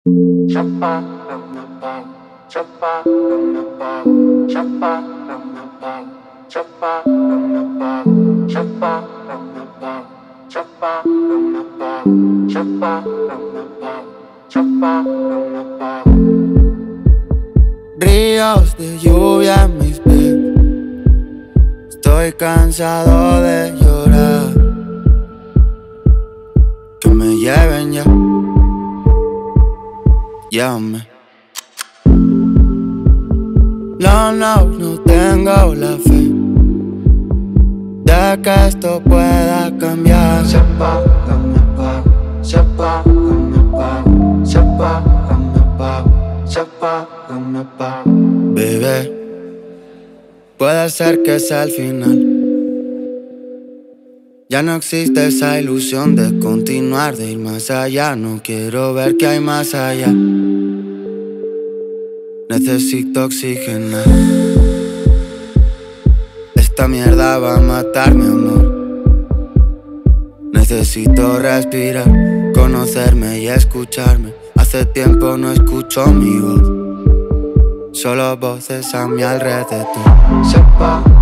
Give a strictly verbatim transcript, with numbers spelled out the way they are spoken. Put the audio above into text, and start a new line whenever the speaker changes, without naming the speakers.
Ríos de lluvia en mis pies. Estoy cansado de llorar. Que me lleven ya. Llévame. No, no, no tengo la fe de que esto pueda cambiar. Se apaga, me apago, se apaga, me apago, se apaga, me apago, se apaga, me apago. Bebé, puede ser que sea el final. Ya no existe esa ilusión de continuar, de ir más allá. No quiero ver que hay más allá. Necesito oxigenar. Esta mierda va a matar mi amor. Necesito respirar, conocerme y escucharme. Hace tiempo no escucho mi voz, solo voces a mi alrededor. Sepa